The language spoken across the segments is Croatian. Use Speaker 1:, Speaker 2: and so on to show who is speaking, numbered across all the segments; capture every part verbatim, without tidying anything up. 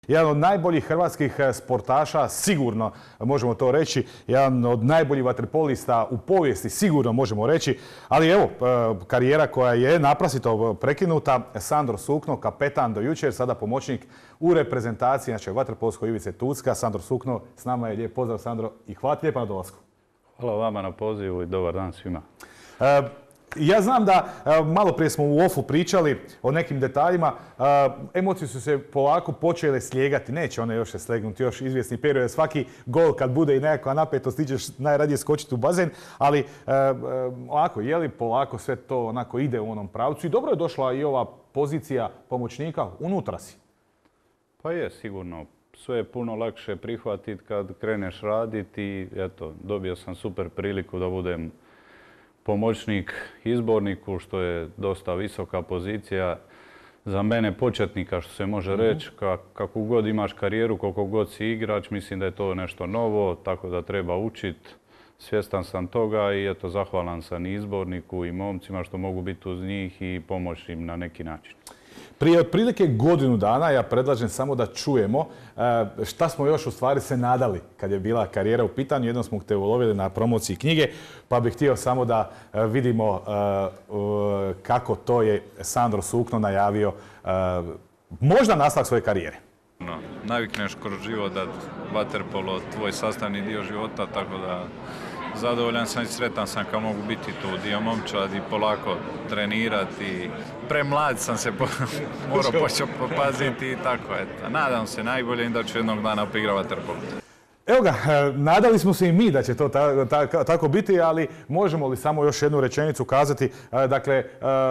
Speaker 1: jedan od najboljih hrvatskih sportaša, sigurno možemo to reći, jedan od najboljih vaterpolista u povijesti, sigurno možemo reći, ali evo, karijera koja je naprasito prekinuta, Sandro Sukno, kapetan do jučer, sada pomoćnik u reprezentaciji našeg vaterpolskog Ivice Tucka. Sandro Sukno, s nama je. Lijep pozdrav, Sandro, i hvala ti lijepa na dolasku.
Speaker 2: Hvala vama na pozivu i dobar dan svima.
Speaker 1: E, Ja znam da, malo prije smo u ofu pričali o nekim detaljima, emocije su se polako počele slijegati, neće one još se slegnuti, još izvjesni period, svaki gol kad bude i nekakva napetost, ti ćeš najradije skočiti u bazen, ali ovako, je li polako sve to onako ide u onom pravcu i dobro je došla i ova pozicija pomoćnika, unutra si?
Speaker 2: Pa je, sigurno. Sve je puno lakše prihvatiti kad kreneš raditi i eto, dobio sam super priliku da budem pomoćnik izborniku, što je dosta visoka pozicija za mene početnika, što se može reći. Kako god imaš karijeru, koliko god si igrač, mislim da je to nešto novo, tako da treba učiti. Svjestan sam toga i eto, zahvalan sam i izborniku i momcima što mogu biti uz njih i pomoći im na neki način.
Speaker 1: Prije otprilike godinu dana ja predlažem samo da čujemo šta smo još u stvari se nadali kad je bila karijera u pitanju. Jednom smo te ulovili na promociji knjige, pa bih htio samo da vidimo kako to je Sandro Sukno najavio možda nastavak svoje karijere.
Speaker 3: No, navikneš kroz život da vaterpolo tvoj sastavni dio života, tako da zadovoljan sam i sretan sam kad mogu biti tu dio momčad i polako trenirati. Premlad sam se po, morao počeo popaziti i tako eto. Nadam se najbolje da ću jednog dana poigrati vaterpolo.
Speaker 1: Evo ga, nadali smo se i mi da će to ta, ta, tako biti, ali možemo li samo još jednu rečenicu kazati? Dakle,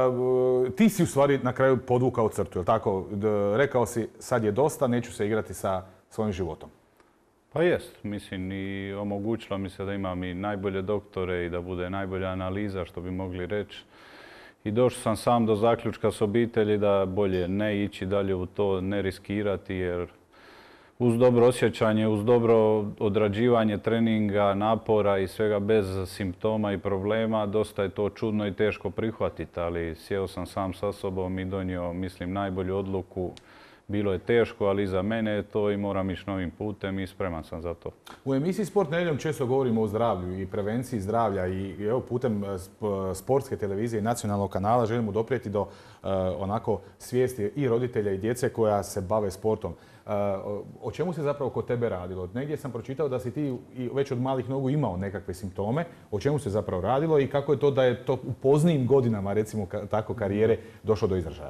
Speaker 1: ti si u stvari na kraju podvukao crtu, je li tako? Rekao si sad je dosta, neću se igrati sa svojim životom.
Speaker 2: Pa jest, mislim i omogućilo mi se da imam i najbolje doktore i da bude najbolja analiza, što bi mogli reći. I došao sam sam do zaključka s obitelji da bolje ne ići dalje u to, ne riskirati, jer uz dobro osjećanje, uz dobro odrađivanje treninga, napora i svega bez simptoma i problema, dosta je to čudno i teško prihvatiti, ali sjeo sam sam sa sobom i donio, mislim, najbolju odluku. Bilo je teško, ali i za mene je to i moram ići novim putem i spreman sam za to.
Speaker 1: U emisiji Sport nedjeljom često govorimo o zdravlju i prevenciji zdravlja i evo putem sportske televizije i nacionalnog kanala želimo doprijeti do uh, onako svijesti i roditelja i djece koja se bave sportom. Uh, o čemu se zapravo kod tebe radilo? Negdje sam pročitao da si ti već od malih nogu imao nekakve simptome. O čemu se zapravo radilo i kako je to da je to u poznijim godinama, recimo tako karijere, došlo do izražaja?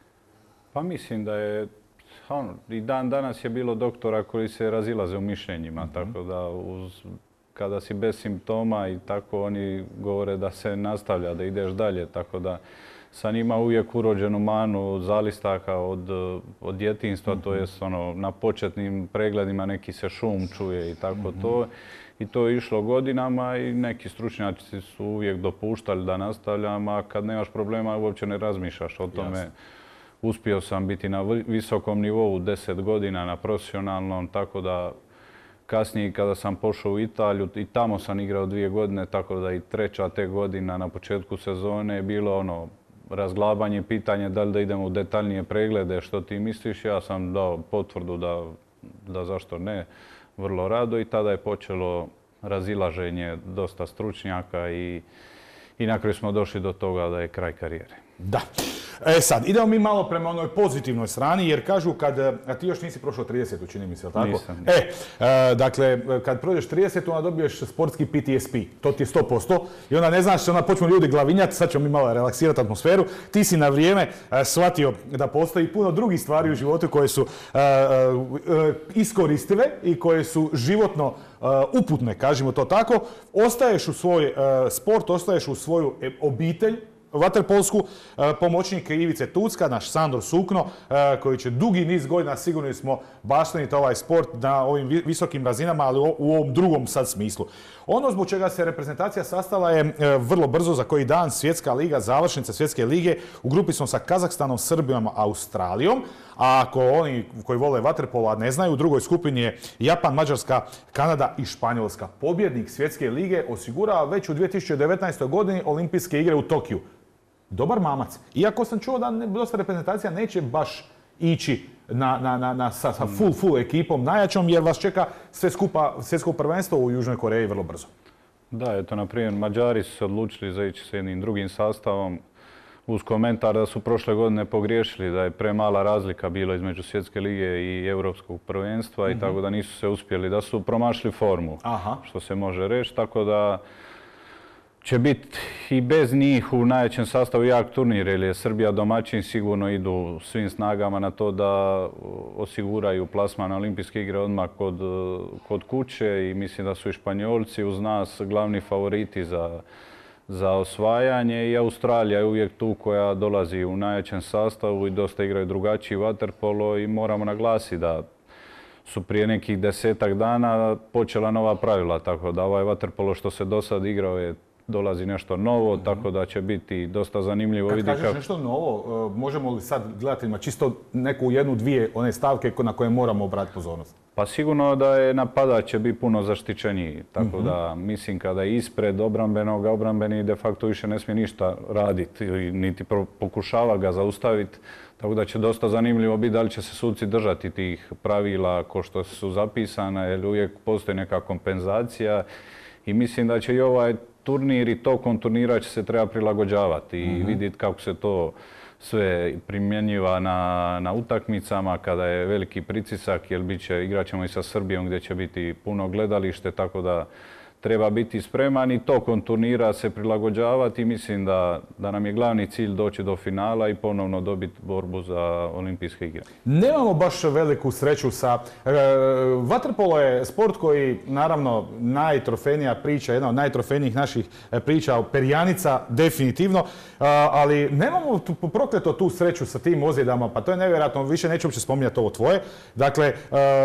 Speaker 2: Pa mislim da je, ono, i dan danas je bilo doktora koji se razilaze u mišljenjima, mm-hmm. tako da uz, kada si bez simptoma i tako oni govore da se nastavlja, da ideš dalje, tako da sam imao uvijek urođenu manu zalistaka od, od djetinjstva, mm-hmm. to jest ono, na početnim pregledima neki se šum čuje i tako mm-hmm. to. I to je išlo godinama i neki stručnjaci su uvijek dopuštali da nastavljam, a kad nemaš problema uopće ne razmišljaš o tome. Jasne. Uspio sam biti na visokom nivou deset godina na profesionalnom, tako da kasnije kada sam pošao u Italiju i tamo sam igrao dvije godine, tako da i treća te godina na početku sezone je bilo ono razglabanje, pitanje da li da idemo u detaljnije preglede, što ti misliš. Ja sam dao potvrdu da, da zašto ne, vrlo rado i tada je počelo razilaženje dosta stručnjaka i, i na kraju smo došli do toga da je kraj karijere.
Speaker 1: Da. E sad, idemo mi malo prema onoj pozitivnoj strani, jer kažu kad, a ti još nisi prošao trideset, čini mi se, tako?
Speaker 2: Nisam.
Speaker 1: E, e, dakle, kad prođeš trideset, onda dobiješ sportski P T S P, to ti je sto posto i onda ne znaš, onda počnu ljudi glavinjati, sad ćemo mi malo relaksirati atmosferu. Ti si na vrijeme e, shvatio da postoji puno drugih stvari u životu koje su e, e, iskoristive i koje su životno e, uputne, kažemo to tako. Ostaješ u svoj e, sport, ostaješ u svoju obitelj, vaterpolsku, pomoćnik Ivice Tucka, naš Sandro Sukno, koji će dugi niz godina, sigurno smo, bašteniti ovaj sport na ovim visokim razinama, ali u ovom drugom sad smislu. Ono zbog čega se reprezentacija sastala je vrlo brzo, za koji dan, Svjetska liga, završnica Svjetske lige. U grupi smo sa Kazahstanom, Srbijom, Australijom. A ako oni koji vole vaterpolo, a ne znaju, u drugoj skupini je Japan, Mađarska, Kanada i Španjolska. Pobjednik Svjetske lige osigurava već u dvije tisuće devetnaestoj godini olimpijske igre u Tokiju. Dobar mamac. Iako sam čuo da dosta reprezentacija neće baš ići na, na, na, na, sa, sa full, full ekipom najjačom, jer vas čeka sve skupa svjetsko prvenstvo u Južnoj Koreji vrlo brzo.
Speaker 2: Da, eto, na primjer, Mađari su se odlučili za ići s jednim drugim sastavom uz komentar da su prošle godine pogriješili, da je premala razlika bila između Svjetske lige i Europskog prvenstva mm-hmm. i tako da nisu se uspjeli, da su promašili formu, Aha. što se može reći, tako da će biti i bez njih u najvećem sastavu jak turnir, jer je Srbija domaćin, sigurno idu svim snagama na to da osiguraju plasman na olimpijske igre odmah kod, kod kuće i mislim da su i Španjolci uz nas glavni favoriti za, za osvajanje i Australija je uvijek tu koja dolazi u najvećem sastavu i dosta igraju drugačiji vaterpolo i moramo naglasiti da su prije nekih desetak dana počela nova pravila, tako da ovaj vaterpolo što se do sad igrao je dolazi nešto novo, mm-hmm. tako da će biti dosta zanimljivo.
Speaker 1: Kad kažeš nešto novo, možemo li sad gledateljima čisto neku jednu, dvije one stavke na koje moramo obratiti pozornost?
Speaker 2: Pa sigurno da je napadač će biti puno zaštićeniji, tako mm-hmm. da mislim kada je ispred obrambenog, obrambeni de facto više ne smije ništa raditi, niti pokušava ga zaustaviti, tako da će dosta zanimljivo biti da li će se suci držati tih pravila ko što su zapisana, jer uvijek postoji neka kompenzacija i mislim da će i ovaj turnir i tokom turnira će se treba prilagođavati i mm-hmm. vidjeti kako se to sve primjenjiva na, na utakmicama kada je veliki pritisak, jer bit će, igrat ćemo i sa Srbijom gdje će biti puno gledalište, tako da treba biti spreman i tokom turnira se prilagođavati i mislim da, da nam je glavni cilj doći do finala i ponovno dobiti borbu za olimpijske igre.
Speaker 1: Nemamo baš veliku sreću sa... E, vaterpolo je sport koji, naravno, najtrofejnija priča, jedna od najtrofejnijih naših priča, perjanica, definitivno, a, ali nemamo tu, prokleto tu sreću sa tim ozljedama, pa to je nevjerojatno, više neću uopće spominjati ovo tvoje. Dakle, e,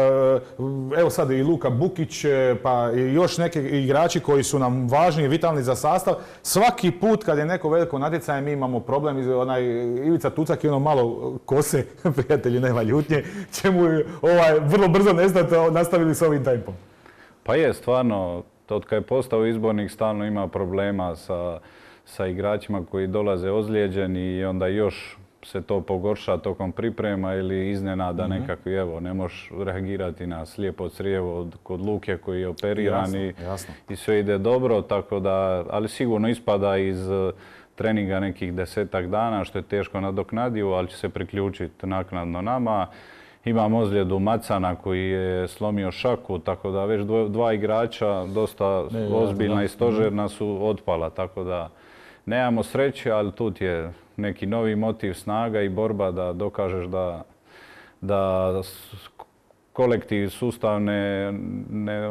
Speaker 1: evo sad i Luka Bukić, pa i još neke igrači koji su nam važni i vitalni za sastav. Svaki put kad je neko veliko natjecanje mi imamo problem. Onaj Ivica Tucak i ono malo kose, prijatelji nema ljutnje, će mu ovaj, vrlo brzo nestati, nastavili s ovim tempom.
Speaker 2: Pa je, stvarno, od kad je postao izbornik stalno ima problema sa, sa igračima koji dolaze ozlijeđeni i onda još se to pogorša tokom priprema ili iznenada mm-hmm. nekakvi, evo, ne možeš reagirati na slijepo crijevo kod Luke koji je operiran jasno, i, jasno. i sve ide dobro, tako da, ali sigurno ispada iz treninga nekih desetak dana, što je teško nadoknadivo, ali će se priključiti naknadno nama. Imam ozljedu Macana koji je slomio šaku, tako da već dvo, dva igrača, dosta ne, ozbiljna ja, i stožerna su otpala, tako da nemamo sreće, ali tu je neki novi motiv, snaga i borba da dokažeš da, da kolektiv sustav ne, ne,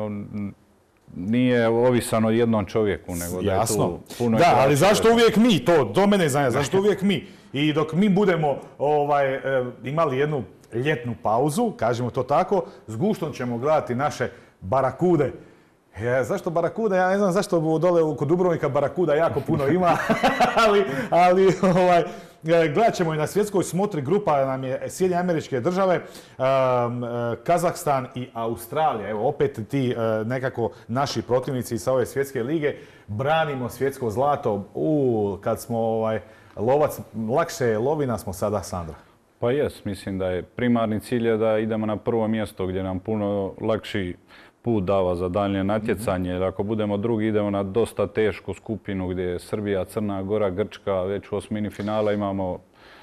Speaker 2: nije ovisan o jednom čovjeku, nego da je tu puno...
Speaker 1: Da, ali zašto uvijek mi to, do mene znanja, zašto uvijek mi? I dok mi budemo ovaj, imali jednu ljetnu pauzu, kažemo to tako, s guštom ćemo gledati naše barakude. Ja, zašto barakuda? Ja ne znam zašto dole kod Dubrovnika barakuda jako puno ima, ali, ali ovaj, gledat ćemo i na svjetskoj smotri. Grupa nam je Sjedinjene Američke Države, um, Kazahstan i Australija. Evo opet ti uh, nekako naši protivnici sa ove svjetske lige. Branimo svjetsko zlato. U, kad smo ovaj, lovac, lakše lovina smo sada, Sandra.
Speaker 2: Pa jes, mislim da je primarni cilj je da idemo na prvo mjesto gdje nam puno lakši put dava za daljnje natjecanje. Jer ako budemo drugi, idemo na dosta tešku skupinu gdje je Srbija, Crna Gora, Grčka, već u osmini finala imamo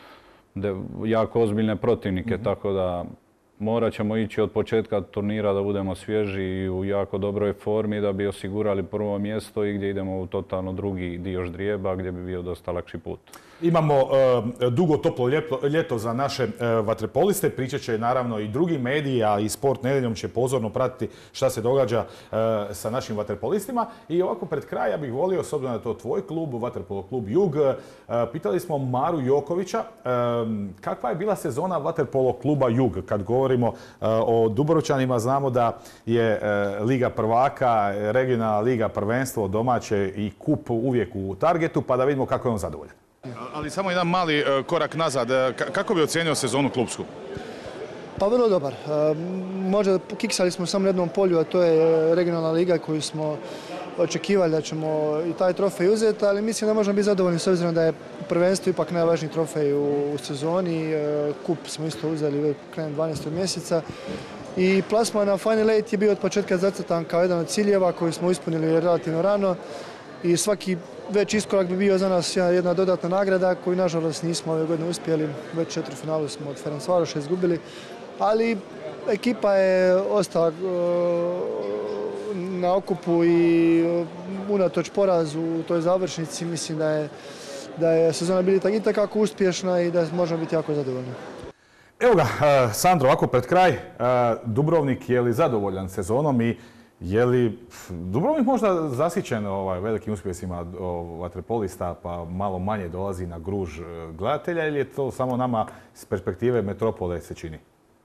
Speaker 2: jako ozbiljne protivnike, mm-hmm. tako da morat ćemo ići od početka turnira da budemo svježi i u jako dobroj formi da bi osigurali prvo mjesto i gdje idemo u totalno drugi dio ždrijeba gdje bi bio dosta lakši put.
Speaker 1: Imamo uh, dugo toplo ljeto, ljeto za naše uh, vaterpoliste. Pričat će naravno i drugi mediji, a i Sport Nedjeljom će pozorno pratiti šta se događa uh, sa našim vaterpolistima. I ovako pred kraj ja bih volio, s obzirom da je to tvoj klub, Vaterpolo klub Jug, uh, pitali smo Maru Jokovića uh, kakva je bila sezona Vaterpolo kluba Jug. Kad govorimo uh, o Dubrovčanima, znamo da je uh, Liga prvaka, regionalna liga, prvenstvo, domaće i kup uvijek u targetu, pa da vidimo kako je on zadovoljan.
Speaker 4: Ali samo jedan mali korak nazad. Kako bi ocijenio sezonu klupsku?
Speaker 5: Pa vrlo dobar. Možda kiksali smo samo na jednom polju, a to je regionalna liga koju smo očekivali da ćemo i taj trofej uzeti, ali mislim da možemo biti zadovoljni s obzirom da je prvenstvo ipak najvažniji trofej u, u sezoni. Kup smo isto uzeli krajem dvanaestog mjeseca. I plasman na Final Eight je bio od početka zacrtan kao jedan od ciljeva koji smo ispunili relativno rano i svaki već iskorak bi bio za nas jedna dodatna nagrada koju nažalost nismo ove godine uspjeli. Već četiri finalu smo od Ferencvaroša izgubili, ali ekipa je ostala na okupu i unatoč porazu u toj završnici mislim da je, da je sezona bila itekako uspješna i da možemo biti jako zadovoljni.
Speaker 1: Evo ga, Sandro, ovako pred kraj, Dubrovnik je li zadovoljan sezonom i je li Dubrovnik možda zasićen ovaj, velikim uspjesima vaterpolista pa malo manje dolazi na gruž gledatelja ili je to samo nama s perspektive metropole se čini?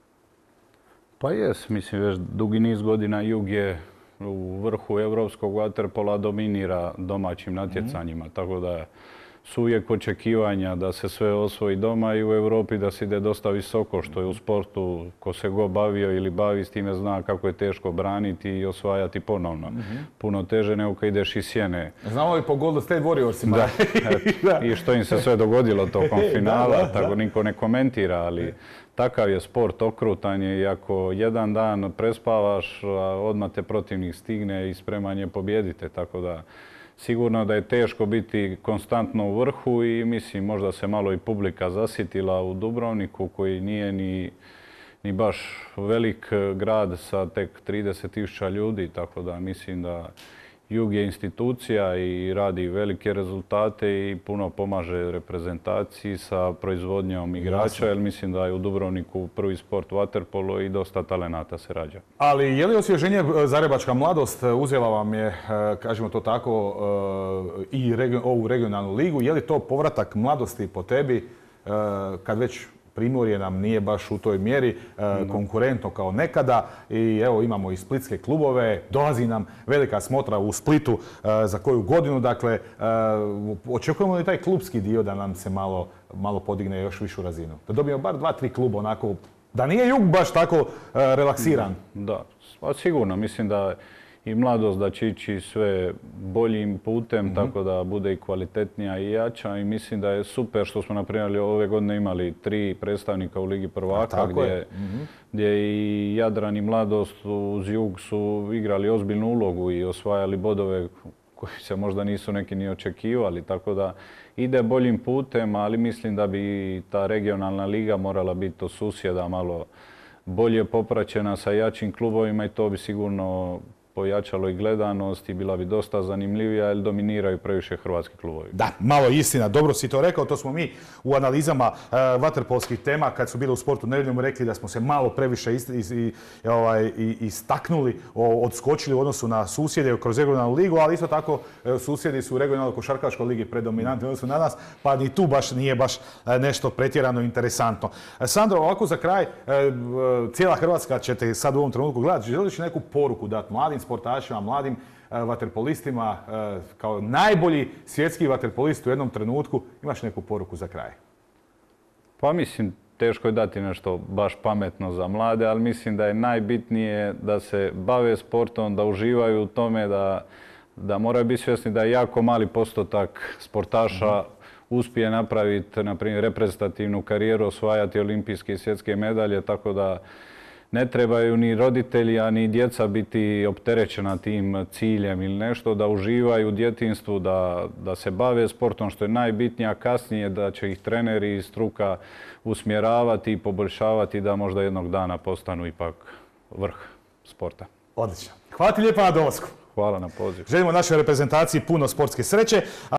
Speaker 2: Pa jes, mislim već dugi niz godina Jug je u vrhu europskog vaterpola, dominira domaćim natjecanjima, mm-hmm. tako da su uvijek očekivanja da se sve osvoji doma i u Europi da se ide dosta visoko, što je u sportu, ko se go bavio ili bavi s time zna kako je teško braniti i osvajati ponovno. Mm-hmm. Puno teže nego kad ideš iz sjene.
Speaker 1: Znamo li po Golden State Warriorsima?
Speaker 2: Da, da. I što im se sve dogodilo tokom finala, da, da, tako da. Niko ne komentira, ali takav je sport, okrutan je i ako jedan dan prespavaš, odmah te protivnik stigne i spreman je pobijedite, tako da sigurno da je teško biti konstantno u vrhu i mislim možda se malo i publika zasitila u Dubrovniku koji nije ni, ni baš velik grad sa tek trideset tisuća ljudi, tako da mislim da Jug je institucija i radi velike rezultate i puno pomaže reprezentaciji sa proizvodnjom igrača, jer mislim da je u Dubrovniku prvi sport vaterpolo i dosta talenata se rađa.
Speaker 1: Ali je li osvježenje Zagrebačka mladost uzela vam je, kažemo to tako, i region, ovu regionalnu ligu? Je li to povratak mladosti po tebi kad već Primorje nam nije baš u toj mjeri e, konkurentno kao nekada i evo imamo i splitske klubove, dolazi nam velika smotra u Splitu e, za koju godinu, dakle e, očekujemo li taj klubski dio da nam se malo, malo podigne još višu razinu? Da dobijemo bar dva, tri kluba onako, da nije Jug baš tako e, relaksiran.
Speaker 2: Da, pa sigurno, mislim da i mladost da će ići sve boljim putem, mm-hmm. tako da bude i kvalitetnija i jača i mislim da je super što smo na primjer ove godine imali tri predstavnika u Ligi prvaka gdje, mm-hmm. gdje i Jadran i mladost uz Jug su igrali ozbiljnu ulogu i osvajali bodove koji se možda nisu neki ni očekivali, tako da ide boljim putem, ali mislim da bi ta regionalna liga morala biti od susjeda malo bolje popraćena sa jačim klubovima i to bi sigurno pojačalo i gledanost i bila bi dosta zanimljivija jer dominiraju previše hrvatski klubovi.
Speaker 1: Da, malo istina. Dobro si to rekao. To smo mi u analizama uh, vaterpolskih tema kad su bile u Sportu nedjeljom rekli da smo se malo previše ist, is, i, ovaj, i, istaknuli, o, odskočili u odnosu na susjede kroz regionalnu ligu, ali isto tako uh, susjedi su u regionalnoj košarkaškoj ligi predominantni u odnosu na nas, pa ni tu baš nije baš uh, nešto pretjerano interesantno. Uh, Sandro, ovako za kraj, uh, cijela Hrvatska će te sad u ovom trenutku gledati. Želiš neku poruku dati mladim sportašima, mladim uh, vaterpolistima, uh, kao najbolji svjetski vaterpolist u jednom trenutku, imaš neku poruku za kraj?
Speaker 2: Pa mislim, teško je dati nešto baš pametno za mlade, ali mislim da je najbitnije da se bave sportom, da uživaju u tome, da, da moraju biti svjesni da je jako mali postotak sportaša mm-hmm. uspije napraviti, na primjer, reprezentativnu karijeru, osvajati olimpijske i svjetske medalje, tako da ne trebaju ni roditelji, a ni djeca biti opterećena tim ciljem ili nešto, da uživaju u djetinjstvu, da, da se bave sportom, što je najbitnije, a kasnije da će ih treneri i struka usmjeravati i poboljšavati da možda jednog dana postanu ipak vrh sporta.
Speaker 1: Odlično. Hvala ti lijepa na dolasku.
Speaker 2: Hvala na pozivu.
Speaker 1: Želimo našoj reprezentaciji puno sportske sreće.